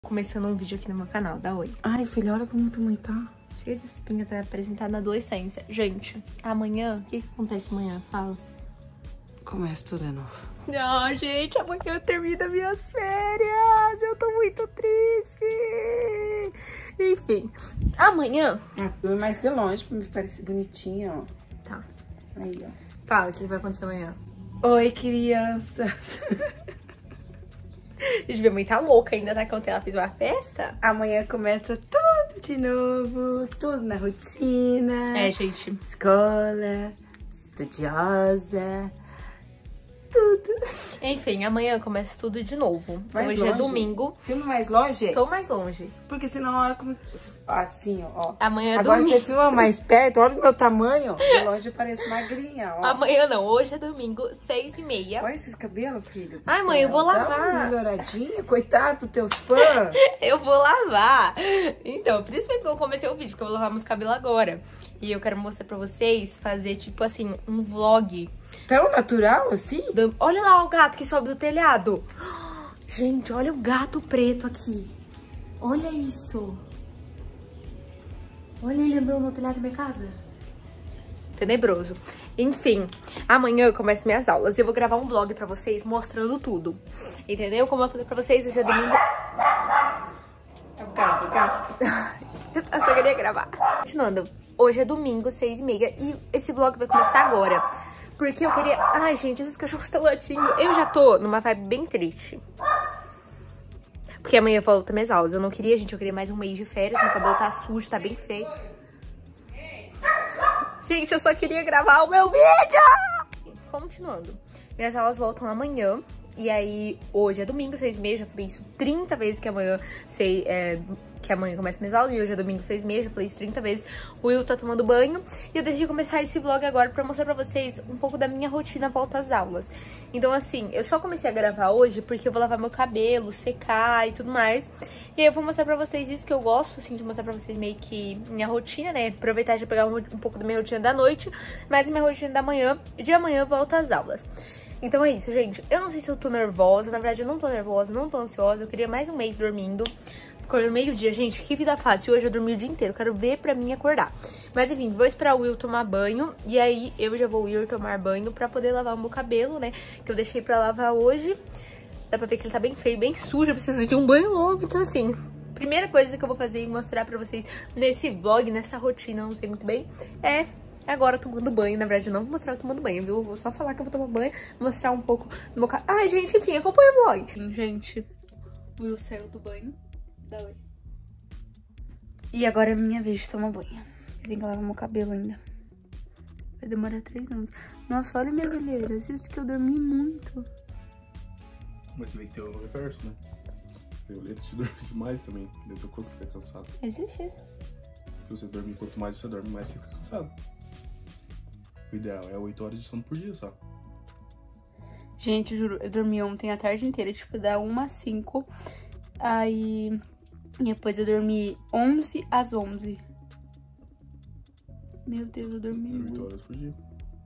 Começando um vídeo aqui no meu canal, dá oi. Ai, filha, olha como tua mãe tá. Cheia de espinha, tá apresentada na adolescência. Gente, amanhã, o que acontece amanhã? Fala. Começa tudo de novo. Não, gente, amanhã termina minhas férias. Eu tô muito triste. Enfim, amanhã... Ah, mais de longe pra me parecer bonitinha, ó. Tá. Aí, ó. Fala, o que vai acontecer amanhã? Oi, crianças. Gente, minha mãe tá louca ainda, tá? Que ontem ela fez uma festa. Amanhã começa tudo de novo. Tudo na rotina. É, gente. Escola, estudiosa. Tudo. Enfim, amanhã começa tudo de novo. Mais Hoje longe? é domingo. Filma mais longe? Tô mais longe. Porque senão, olha como... Assim, ó. Amanhã é Agora domingo. você filma mais perto, olha o meu tamanho. De longe eu pareço magrinha, ó. Amanhã não, hoje é domingo, 6h30. Olha esses cabelos, filho. do Ai, mãe, eu céu. vou Dá lavar. uma melhoradinha, coitado dos teus fãs. Eu vou lavar. Então, principalmente porque eu comecei o vídeo, porque eu vou lavar meus cabelos agora. E eu quero mostrar pra vocês, fazer tipo assim, um vlog. Tão natural assim? Olha lá o gato que sobe do telhado. Gente, olha o gato preto aqui. Olha isso. Olha ele andando no telhado da minha casa. Tenebroso. Enfim, amanhã começam minhas aulas. Eu vou gravar um vlog pra vocês mostrando tudo. Entendeu? Como eu falei pra vocês, hoje é domingo. É o gato. Eu só queria gravar. Continuando, hoje é domingo, 6h30. E esse vlog vai começar agora. Porque eu queria... Ai, gente, esses cachorros estão latindo. Eu já tô numa vibe bem triste. Porque amanhã eu volto minhas aulas. Eu não queria, gente, eu queria mais um mês de férias. Meu cabelo tá sujo, tá bem feio. Gente, eu só queria gravar o meu vídeo! Continuando. Minhas aulas voltam amanhã. E aí, hoje é domingo, 6h30. Já falei isso 30 vezes que amanhã que amanhã começa minhas aulas. E hoje é domingo, 6h30. Já falei isso 30 vezes. O Will tá tomando banho. E eu decidi começar esse vlog agora pra mostrar pra vocês um pouco da minha rotina volta às aulas. Então, assim, eu só comecei a gravar hoje porque eu vou lavar meu cabelo, secar e tudo mais. E aí eu vou mostrar pra vocês isso que eu gosto, assim, de mostrar pra vocês meio que minha rotina, né? Aproveitar de pegar um pouco da minha rotina da noite, mas a minha rotina da manhã, de amanhã volta às aulas. Então é isso, gente. Eu não sei se eu tô nervosa, na verdade eu não tô nervosa, não tô ansiosa. Eu queria mais um mês dormindo. Acordei meio-dia, gente, que vida fácil. Hoje eu dormi o dia inteiro, quero ver pra mim acordar. Mas enfim, vou esperar o Will tomar banho. E aí eu já vou ir tomar banho pra poder lavar o meu cabelo, né? Que eu deixei pra lavar hoje. Dá pra ver que ele tá bem feio, bem sujo. Eu preciso de um banho logo, então assim... Primeira coisa que eu vou fazer e mostrar pra vocês nesse vlog, nessa rotina, não sei muito bem, é... Agora tomando banho, na verdade eu não vou mostrar eu tomando banho, viu? Eu vou só falar que eu vou tomar banho, mostrar um pouco do meu cabelo. Ai, gente, enfim, acompanha o vlog. Enfim, gente, o Will saiu do banho. Dá oi. E agora é minha vez de tomar banho. Eu tenho que lavar meu cabelo ainda. Vai demorar 3 anos. Nossa, olha minhas olheiras, isso que eu dormi muito. Mas você tem que ter o reverso, né? Tem olheiras que dorme demais também, daí teu corpo fica cansado. Existe isso. Se você dormir, quanto mais você dorme, mais você fica cansado. O ideal é 8 horas de sono por dia só. Gente, juro, eu dormi ontem a tarde inteira, tipo, da 1 às 5. Aí, depois eu dormi 11 às 11. Meu Deus, eu dormi 8 muito. horas por dia.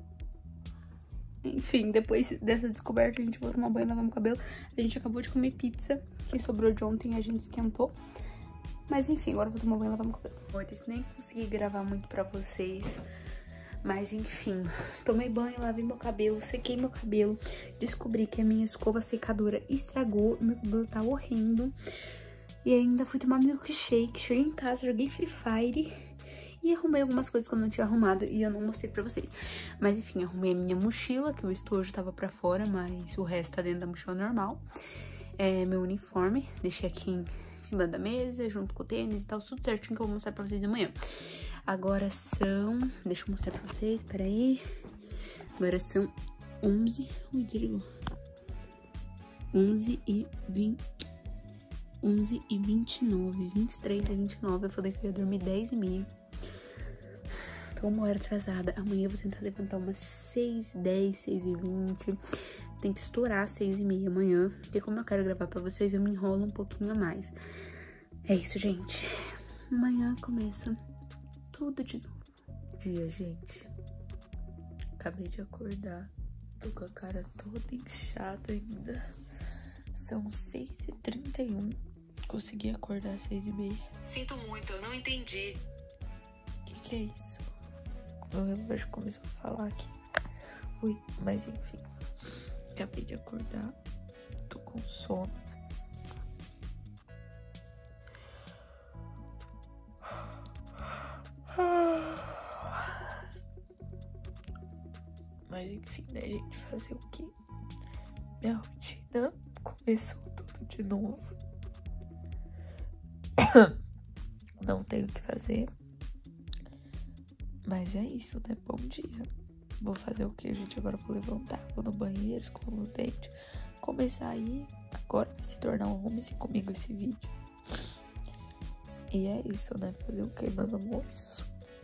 Enfim, depois dessa descoberta, a gente vai tomar banho e lavar meu cabelo. A gente acabou de comer pizza, que sobrou de ontem, a gente esquentou. Mas enfim, agora eu vou tomar banho e lavar meu cabelo. Hoje nem consegui gravar muito pra vocês. Mas enfim, tomei banho, lavei meu cabelo, sequei meu cabelo. Descobri que a minha escova secadora estragou, meu cabelo tá horrendo. E ainda fui tomar milkshake, cheguei em casa, joguei Free Fire. E arrumei algumas coisas que eu não tinha arrumado e eu não mostrei pra vocês. Mas enfim, arrumei a minha mochila, que o estojo tava pra fora, mas o resto tá dentro da mochila normal. Meu uniforme, deixei aqui em cima da mesa, junto com o tênis e tal, tudo certinho que eu vou mostrar pra vocês amanhã. Agora são... Deixa eu mostrar pra vocês, peraí. Agora são 11... Ui, desligou. 11h29, 23h29. Eu falei que eu ia dormir 10h30. Tô uma hora atrasada. Amanhã eu vou tentar levantar umas 6h10, 6h20. Tem que estourar 6h30 amanhã. Porque como eu quero gravar pra vocês, eu me enrolo um pouquinho a mais. É isso, gente. Amanhã começa tudo de novo. Dia, gente. Acabei de acordar. Tô com a cara toda inchada ainda. São 6h31. Consegui acordar às 6h30. Sinto muito, eu não entendi. Que é isso? Meu relógio começou a falar aqui. Ui, mas enfim. Acabei de acordar. Tô com sono. Mas enfim, né, gente? Fazer o quê? Minha rotina começou tudo de novo. Não tenho o que fazer. Mas é isso, né? Bom dia. Vou fazer o que, gente? Agora vou levantar, vou no banheiro, escovo o dente, começar a ir. Agora vai se tornar um home comigo esse vídeo. E é isso, né? Fazer o que, meus amores?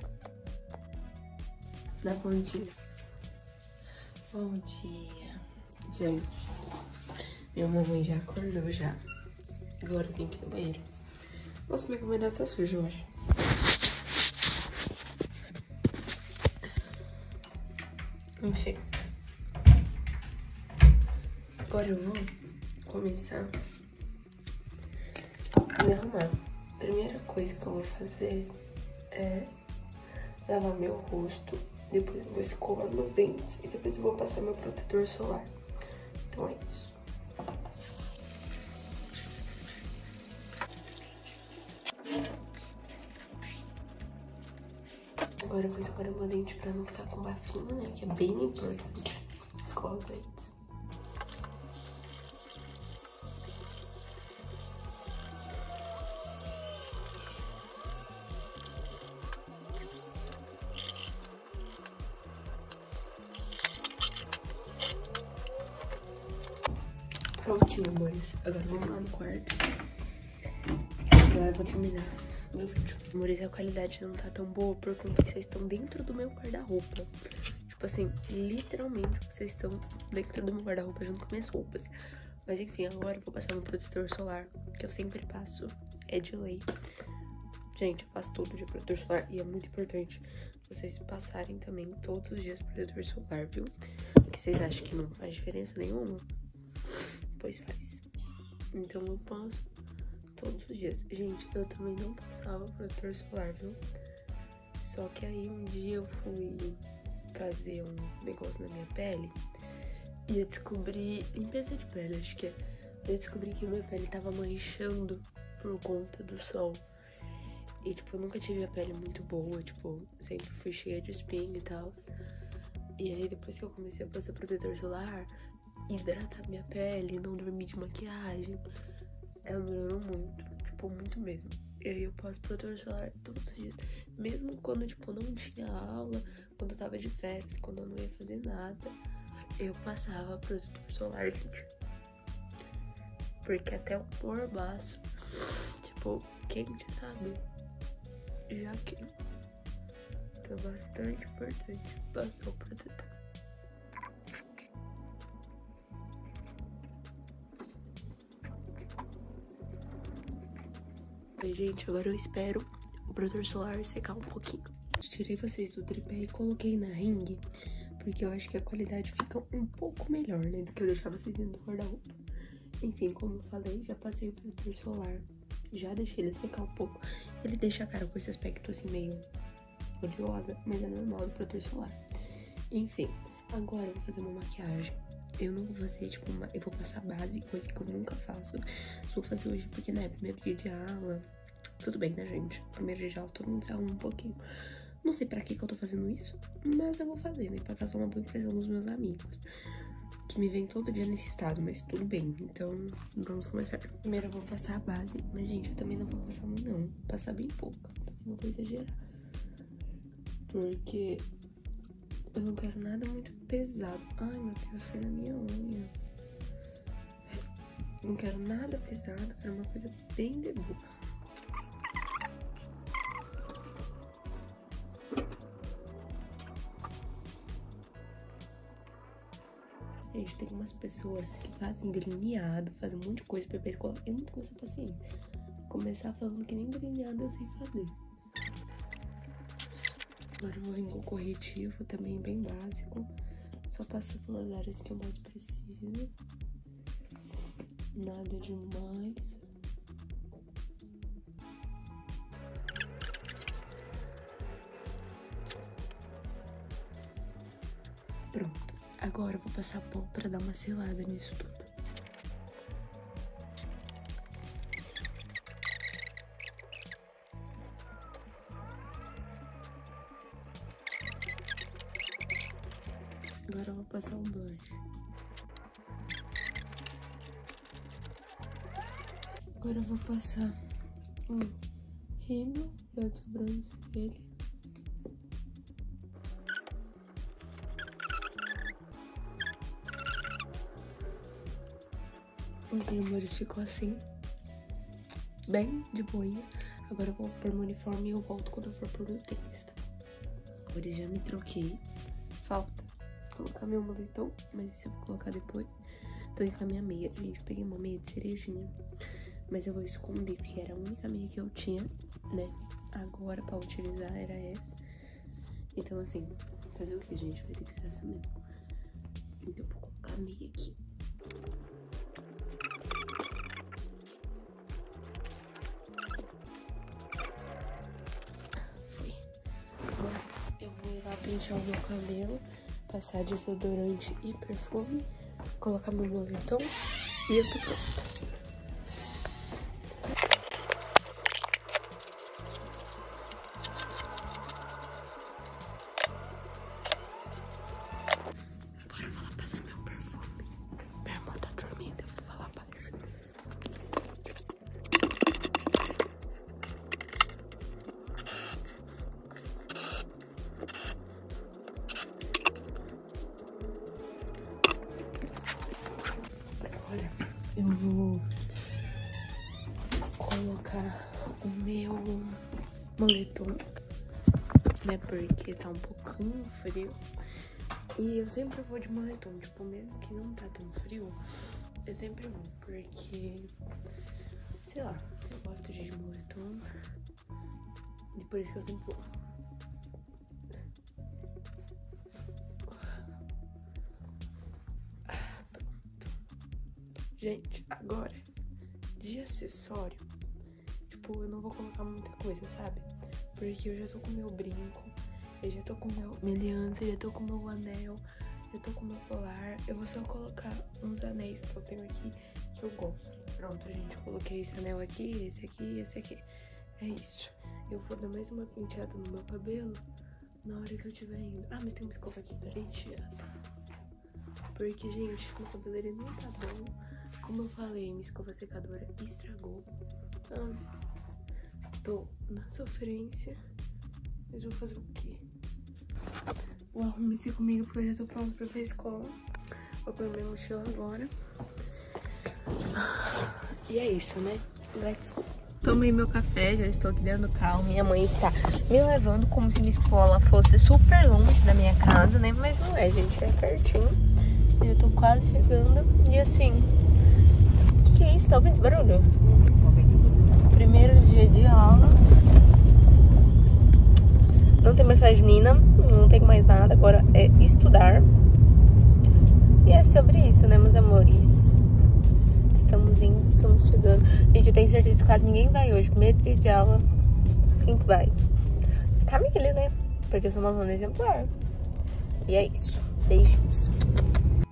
Dá bom dia. Bom dia. Gente, minha mamãe já acordou já. Agora eu vim aqui no banheiro. Nossa, minha câmera tá suja hoje. Enfim. Agora eu vou começar a me arrumar. A primeira coisa que eu vou fazer é lavar meu rosto. Depois eu vou escovar meus dentes. E depois eu vou passar meu protetor solar. Então é isso. Agora eu vou escovar meu dente pra não ficar com bafinho, né? Que é bem importante. Escovar os dentes. Prontinho, amores. Agora vamos lá no quarto. Agora eu vou terminar meu vídeo. Amores, a qualidade não tá tão boa por conta que vocês estão dentro do meu guarda-roupa. Tipo assim, literalmente vocês estão dentro do meu guarda-roupa junto com minhas roupas. Mas enfim, agora eu vou passar meu protetor solar, que eu sempre passo. É de lei. Gente, eu faço todo dia protetor solar e é muito importante vocês passarem também todos os dias protetor solar, viu? Porque vocês acham que não faz diferença nenhuma? Pois faz. Então eu passo todos os dias. Gente, eu também não passava protetor solar, viu? Só que aí um dia eu fui fazer um negócio na minha pele e eu descobri, limpeza de pele, acho que é. Eu descobri que minha pele tava manchando por conta do sol. E tipo, eu nunca tive a pele muito boa, tipo, sempre fui cheia de espinha e tal. E aí depois que eu comecei a passar protetor solar, hidratar minha pele, não dormir de maquiagem, ela melhorou muito, tipo, muito mesmo. E aí eu passo protetor solar todos os dias, mesmo quando, tipo, não tinha aula, quando eu tava de férias, quando eu não ia fazer nada, eu passava protetor solar, gente. Porque até o mormaço, tipo, quente, sabe? Já queima. Então é bastante importante passar o protetor. Gente, agora eu espero o protetor solar secar um pouquinho. Tirei vocês do tripé e coloquei na ringue, porque eu acho que a qualidade fica um pouco melhor, né, do que eu deixar vocês dentro do guarda-roupa. Enfim, como eu falei, já passei o protetor solar, já deixei ele secar um pouco. Ele deixa a cara com esse aspecto assim meio oleosa, mas é normal do protetor solar. Enfim, agora eu vou fazer uma maquiagem. Eu não vou fazer, tipo, eu vou passar base, coisa que eu nunca faço. Só vou fazer hoje porque, né, primeiro dia de aula. Tudo bem, né, gente? Primeiro dia de aula, todo mundo se arruma um pouquinho. Não sei pra que eu tô fazendo isso, mas eu vou fazer, né? Pra fazer uma boa impressão nos meus amigos, que me vem todo dia nesse estado, mas tudo bem. Então, vamos começar. Primeiro eu vou passar a base, mas, gente, eu também não vou passar muito, não. Vou passar bem pouco, não vou exagerar. Porque eu não quero nada muito pesado. Ai, meu Deus, foi na minha unha. Não quero nada pesado, quero uma coisa bem de boa. Gente, tem umas pessoas que fazem delineado, fazem um monte de coisa pra ir pra escola. Eu não tenho essa paciência. Começar falando que nem delineado eu sei fazer. Agora eu vou vir com corretivo também bem básico. Só passando nas áreas que eu mais preciso. Nada demais. Pronto. Agora eu vou passar pó pra dar uma selada nisso tudo. Agora eu vou passar um blush. Agora eu vou passar um rímel da sobrancelha. Ok, amores, ficou assim, bem de boinha. Agora eu vou pôr meu uniforme e eu volto quando eu for pôr meu tênis, tá? Agora já me troquei. Falta colocar meu moletom, mas isso eu vou colocar depois. Tô aqui com a minha meia, gente. Eu peguei uma meia de cerejinha, mas eu vou esconder, porque era a única meia que eu tinha, né? Agora, pra utilizar, era essa. Então, assim, fazer o que, gente? Vai ter que ser essa mesmo. Então, eu vou colocar a meia aqui. Foi. Agora, eu vou ir lá pentear o meu cabelo, passar desodorante e perfume, colocar meu moletom e eu tô pronta. Agora eu vou lá passar meu perfume. Minha irmã tá dormindo, eu vou falar baixo. Agora eu vou colocar o meu moletom, né, porque tá um pouquinho frio. E eu sempre vou de moletom, tipo, mesmo que não tá tão frio, eu sempre vou, porque, sei lá, eu gosto de ir de moletom, e por isso que eu sempre vou. Pronto. Gente, agora, de acessório, tipo, eu não vou colocar muita coisa, sabe? Porque eu já tô com o meu brinco, eu já tô com minha aliança, eu já tô com o meu anel, eu tô com o meu colar. Eu vou só colocar uns anéis que eu tenho aqui que eu gosto. Pronto, gente, eu coloquei esse anel aqui, esse aqui e esse aqui. É isso. Eu vou dar mais uma penteada no meu cabelo na hora que eu estiver indo. Ah, mas tem uma escova aqui pra penteada. Porque, gente, meu cabelo ele não tá bom. Como eu falei, minha escova secadora estragou. Tô na sofrência. Mas vou fazer o quê? Vou arrumar esse comigo porque eu já tô pronto pra ir pra escola. Vou pôr minha mochila agora. E é isso, né? Let's go. Tomei meu café, já estou aqui dentro do carro. Minha mãe está me levando como se minha escola fosse super longe da minha casa, né? Mas não é, gente, é pertinho. Eu tô quase chegando. E assim, o que é isso? Tá ouvindo esse barulho? Primeiro dia de aula. Não tem mais faxina, não tem mais nada. Agora é estudar. E é sobre isso, né, meus amores? Estamos indo, estamos chegando. Gente, eu tenho certeza que quase ninguém vai hoje. Primeiro dia de aula. Quem que vai? Camila, né? Porque eu sou uma aluna exemplar. E é isso. Beijos.